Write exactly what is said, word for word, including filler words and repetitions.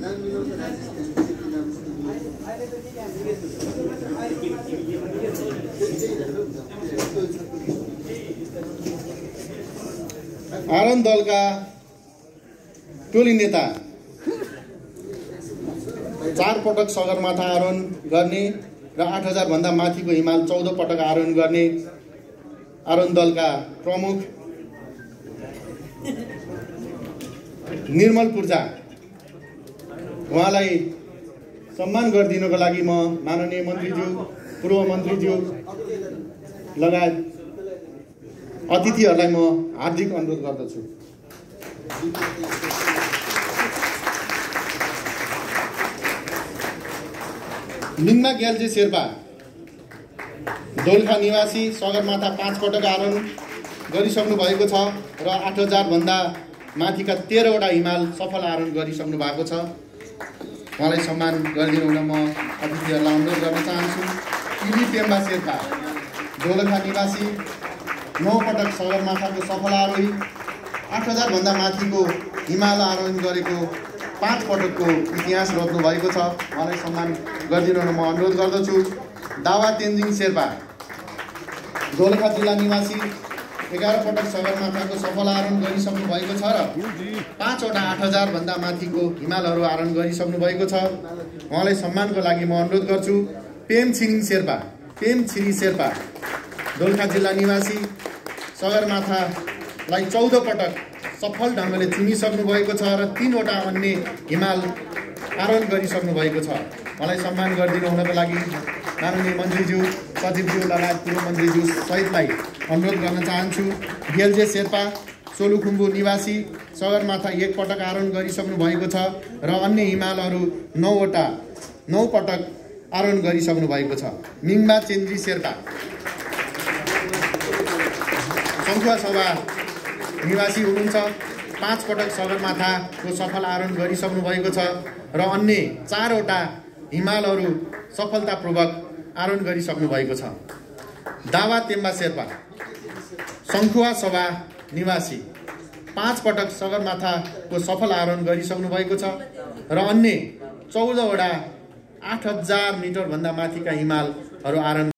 आरोहण दलका टोली नेता चार पटक सगरमाथा आरोहण गर्ने र आठ हजार भन्दा माथिको हिमाल चौध पटक आरोहण गर्ने आरोहण दलका प्रमुख निर्मल पूर्जा उहाँलाई सम्मान गरिदिनको लागि म माननीय मन्त्रीज्यू, पूर्व मन्त्रीज्यू लगायत अतिथिहरूलाई म हार्दिक अनुरोध गर्दछु। मिङमा ग्याल्जे शेर्पा दोलखा निवासी सगरमाथा पाँच पटक आरोहण गरिसक्नु भएको छ र आठ हजार भन्दा माथिका तेह्रवटा हिमाल सफल आरोहण गरिसक्नु भएको छ। उहाँलाई सम्मान गरिदिनु हुन म अतिथिहरूलाई अनुरोध गर्न चाहन्छु। टिभी पेम्बा शेर्पा दोलखा निवासी नौ पटक सगरमाथाको सफल आरोही, आठ हजार भन्दा माथिको हिमाल आरोहण गरेको पाँच पटकको इतिहास रच्नु भएको छ। उहाँलाई सम्मान गरिदिनु हुन म अनुरोध गर्दछु। दावा तेन्जिङ शेर्पा दोलखा जिल्ला निवासी एघार पटक सगरमाथाको सफल आरोहण गरिसक्नु भएको छ र पाँचवटा आठ हजार भन्दा माथिको हिमालहरू आरोहण गरिसक्नु भएको छ। उहाँलाई सम्मानको लागि म अनुरोध गर्छु। पेम छिरिङ शेर्पा पेम छिरी शेर्पा दोलखा जिल्ला निवासी सगरमाथालाई चौध पटक सफल ढङ्गले चुनिसक्नु भएको छ र तीनवटा अन्य हिमाल आरोहण गरिसक्नु भएको छ। उहाँलाई सम्मान गरिदिनु हुनको लागि माननीय मन्त्रीज्यू, सचिवज्यू लगायत पूर्व मन्त्रीज्यू सहितलाई अनुरोध गर्न चाहन्छु। ग्याल्जे शेर्पा सोलुखुम्बु निवासी सगरमाथा एक पटक आरोहण गरिसक्नु भएको छ र अन्य हिमालहरू नौवटा नौ पटक आरोहण गरिसक्नु भएको छ। मिङमा चेन्जी शेर्पा सङ्खुवा सभा निवासी हुनुहुन्छ, पाँच पटक सगरमाथाको सफल आरोहण गरिसक्नु भएको छ र अन्य चारवटा हिमालहरू सफलतापूर्वक आरोहण गरिसक्नु भएको छ। दावा तेम्बा शेर्पा सङ्खुवा सभा निवासी पाँच पटक सगरमाथाको सफल आरोहण गरिसक्नु भएको छ र अन्य चौधवटा आठ हजार मिटरभन्दा माथिका हिमालहरू आरोहण